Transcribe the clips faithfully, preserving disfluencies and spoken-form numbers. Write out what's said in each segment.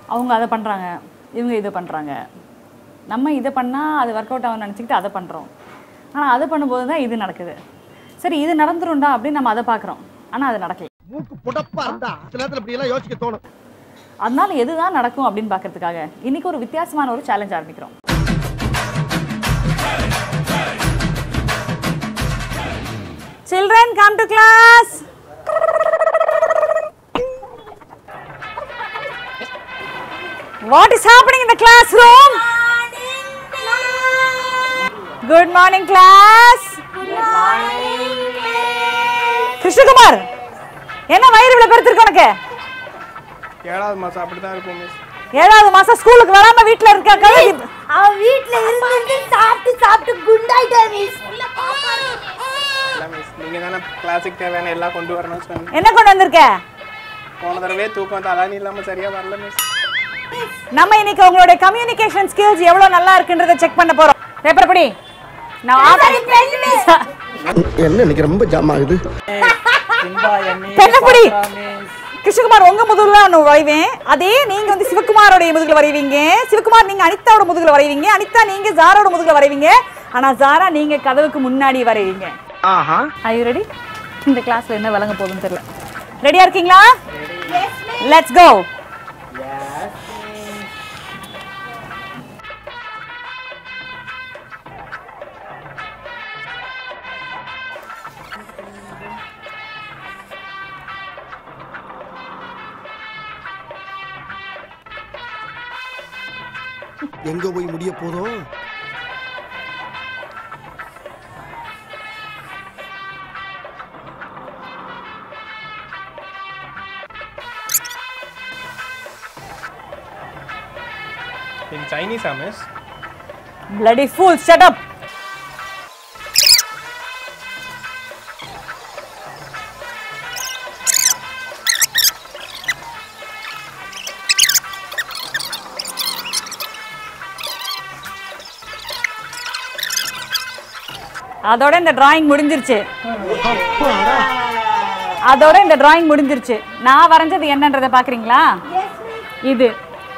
அவங்க அதை பண்ணுறாங்க, இவங்க இதை பண்ணுறாங்க. நம்ம இதை பண்ணால் அது ஒர்க் அவுட் ஆகும்னு நினச்சிக்கிட்டு அதை பண்ணுறோம். ஆனால் அதை பண்ணும்போது தான் இது நடக்குது. சரி இது நடந்துரும்டா அப்படின்னு நம்ம அதை பார்க்குறோம், ஆனால் அது நடக்கல. அதனால எதுதான் நடக்கும் அப்படின்னு பார்க்கறதுக்காக இன்னைக்கு ஒரு வித்தியாசமான ஒரு சேலஞ்ச் ஆரம்பிக்கிறோம். Children, come to class. What is happening in the classroom? Good morning, class. Good morning. Krishna Kumar, என்ன வயிறு இவ்வளவு பெருத்திருக்கு உனக்கு? ஏழாவது மாசம் அப்படிதான் இருக்கும் மிஸ். ஏழாவது மாசம் ஸ்கூலுக்கு வராம வீட்ல இருக்க கழுவி அவ வீட்ல இருந்து சாப்பிட்டு சாப்பிட்டு குண்டாயிட்டா மிஸ். இல்ல மிஸ், நீங்க தான கிளாஸுக்கு தேவையான எல்லாம் கொண்டு வரணும் சொன்னீங்க. என்ன கொண்டு வந்திருக்க? போன தடவை தூக்கம் தலானி இல்லாம சரியா வரல மிஸ். நம்ம இன்னைக்கு உங்களுடைய கம்யூனிகேஷன் ஸ்கில்ஸ் எவ்வளவு நல்லா இருக்குன்றதை செக் பண்ண போறோம். பேப்பர் படி. நான் ஆஃபர் என்ன இன்னைக்கு ரொம்ப ஜாம் ஆகுது. பெண்ண படி. கிருஷ்ணகுமார் உங்க முதுகுல நான் வரைவேன், அதே நீங்க வந்து சிவகுமாரோட முதுகுல வரைவீங்க, சிவகுமார் நீங்க அனிதாவோட முதுகுல வரைவீங்க, அனிதா நீங்க ஜாராவோட முதுகுல வரைவீங்க, ஆனா ஜாரா நீங்க கதவுக்கு முன்னாடி வரைவீங்க. ஆஹா. Are you ready? இந்த கிளாஸ்ல என்ன விளங்க போகுதுன்னு தெரியல. ரெடியா இருக்கீங்களா? Yes miss. Let's go. Yes. எங்க போய் முடிய போதும்? In Chinese, miss. Bloody fool, shut up. அதோட இந்த டிராயிங் முடிஞ்சிருச்சு. அதோட இந்த டிராயிங் முடிஞ்சிருச்சு. நான் வரைஞ்சது என்னன்றதை பாக்குறீங்களா? இது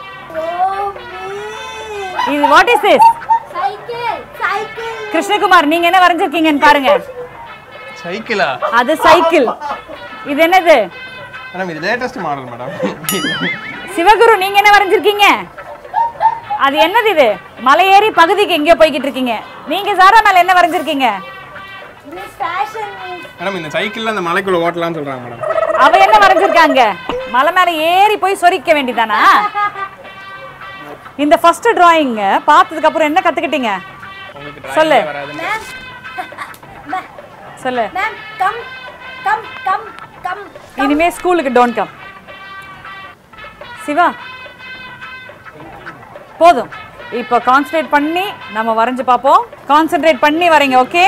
இது what is this? Cycle cycle. Krishnakumar நீங்க என்ன வரைஞ்சிருக்கீங்கன்னு பாருங்க. சைக்கிளா? அது சைக்கிள். இது என்னது? மேடம் இது லேட்டஸ்ட் மாடல் மேடம். சிவகுரு நீங்க என்ன வரைஞ்சிருக்கீங்க? அது என்னது இது? மலையேறி பகுதிக்கு எங்க போய்கிட்டு இருக்கீங்க? நீங்க சாரா மேல என்ன வரைஞ்சிருக்கீங்க? Miss fashion miss. மேடம் இந்த சைக்கிள்ல அந்த மலைக்குள்ள ஓட்டலாம்னு சொல்றாங்க மேடம். அவ என்ன வரைஞ்சிருக்காங்க? மலை மேல ஏறி போய் சொரிக்க வேண்டியதானா? இந்த ஃபர்ஸ்ட் டிராயிங் பார்த்ததுக்கு அப்புறம் என்ன கத்துக்கிட்டீங்க? சொல்லு. சொல்லு. Ma'am come come come come. இனிமே ஸ்கூலுக்கு டோன்ட் கம். சிவா போதும். இப்போ கான்சென்ட்ரேட் பண்ணி நம்ம வரைஞ்சு பார்ப்போம். கான்சென்ட்ரேட் பண்ணி வரீங்க, ஓகே?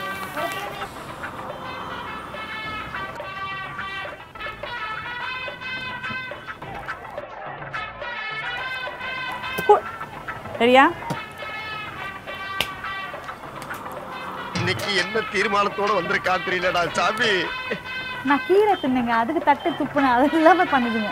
சரியா? இன்னைக்கு என்ன தீர்மானத்தோட வந்திருக்கா தெரியலடா சாமி. நான் கீரை தின்னுங்க, அதுக்கு தட்டு துப்புன அது இல்லாம பண்ணுதுங்க.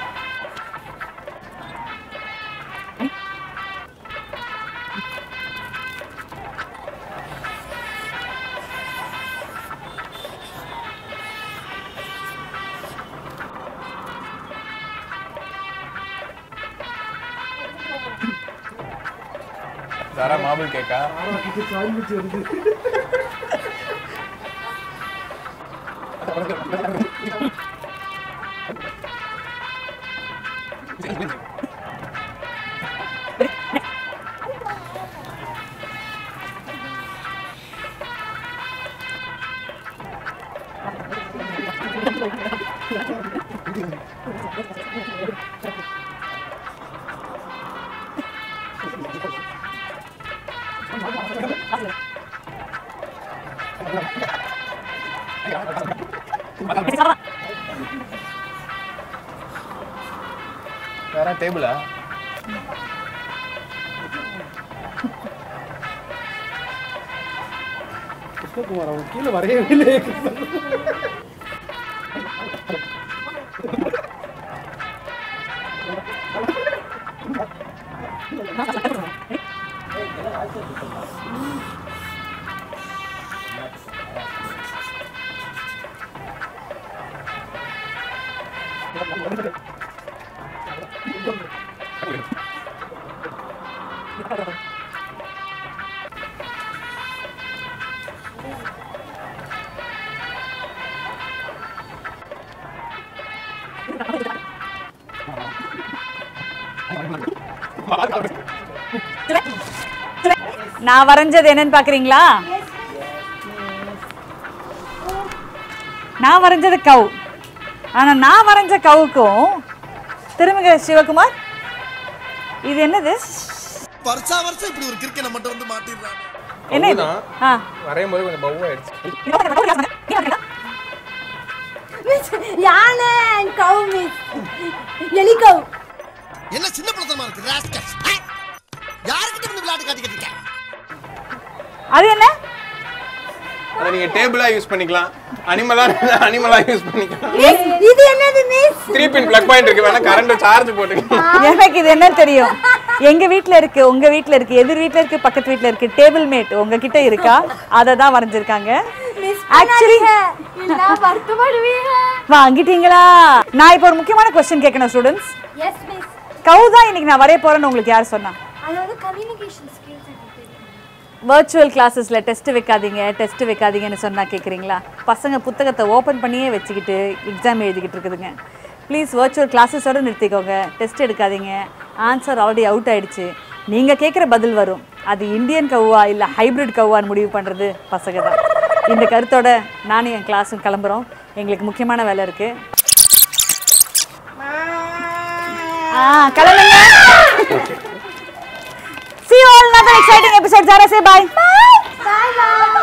சாரா மாபிள் கேக்கா? வேற டேபிளா? கிருஷ்ணகுமார் அவங்க கீழே வரையவே இல்லை. நான் வரைஞ்சது என்னன்னு பாக்குறீங்களா? நான் வரைஞ்சது கவ். ஆனா நான் வரைஞ்ச கவுக்கும் திரும்புங்க சிவகுமார், இது என்னது? வருஷா வருஷம் இப்படி ஒரு கிறுக்கனை மட்டும் வந்து மாட்டிடுறாங்க. என்ன இது? ஆ வரையும் போது கொஞ்சம் பவ் ஆயிடுச்சு. மிஸ் யானை கவு மிஸ் எலி கவு. என்ன சின்ன பிள்ளைத்தனமா இருக்கு ராஸ்கல். யார்கிட்ட வந்து விளையாட்டு காட்டிக்கிட்டு இருக்க? அது என்ன? அத நீங்க டேபிளா யூஸ் பண்ணிக்கலாம், அனிமலா அனிமலா யூஸ் பண்ணிக்கலாம். மிஸ் இது என்னது miss? Three pin plug point இருக்கு, வேணா கரண்ட் சார்ஜ் போட்டுக்கலாம். எனக்கு இது என்ன தெரியும்? எங்க வீட்ல இருக்கு, உங்க வீட்ல இருக்கு, எதிர் வீட்ல இருக்கு, பக்கத்து வீட்ல இருக்கு. டேபிள் மேட் உங்ககிட்ட இருக்கா? அத தான் வரைஞ்சிருக்காங்க. ஆக்சுவலி நான் வருத்தப்படுவீங்க. வாங்கிட்டீங்களா? நான் இப்போ ஒரு முக்கியமான क्वेश्चन கேட்கணும் ஸ்டூடண்ட்ஸ். Yes miss. கவு தான் இன்னைக்கு நான் வரைய போறேன்னு உங்களுக்கு யார் சொன்னா? அது வந்து கம்யூனிகேஷன் ஸ்கில்ஸ் எனக்கு தெரியும். வர்ச்சுவல் கிளாஸஸ்ல டெஸ்ட் வைக்காதீங்க, டெஸ்ட் வைக்காதீங்கன்னு சொன்னா கேக்குறீங்களா? பசங்க புத்தகத்தை ஓபன் பண்ணியே வச்சுக்கிட்டு எக்ஸாம் எழுதிக்கிட்டு இருக்குதுங்க. ப்ளீஸ் வர்ச்சுவல் கிளாஸஸோட நிறுத்திக்கோங்க, டெஸ்ட் எடுக்காதீங்க. ஆன்சர் ஆல்ரெடி அவுட் ஆயிடுச்சு. நீங்க கேட்குற பதில் வரும். அது இந்தியன் கவுவா இல்லை ஹைப்ரிட் கவுவான்னு முடிவு பண்ணுறது பசங்க தான். இந்த கருத்தோட நானும் என் கிளாஸும் கிளம்புறோம். எங்களுக்கு முக்கியமான வேலை இருக்கு. ஆ கிளம்புங்க. See you all in another exciting episode. Zara say bye. Bye bye.